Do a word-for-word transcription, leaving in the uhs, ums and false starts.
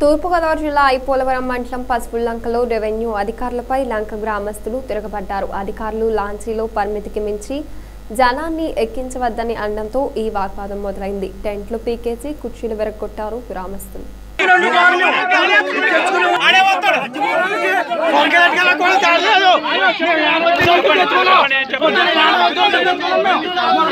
తూర్పుగోదావరి జిల్లా ఐపోలవరం మండలం పసుపుల్లంకలో రెవెన్యూ అధికారులపై లంక గ్రామస్తులు తిరగబడ్డారు. అధికారులు లాంచీలో పరిమితికి మించి జనాన్ని ఎక్కించవద్దని అనడంతో ఈ వాగ్వాదం మొదలైంది. టెంట్లు పీకేసి కుర్చీలు విరగొట్టారు గ్రామస్తులు.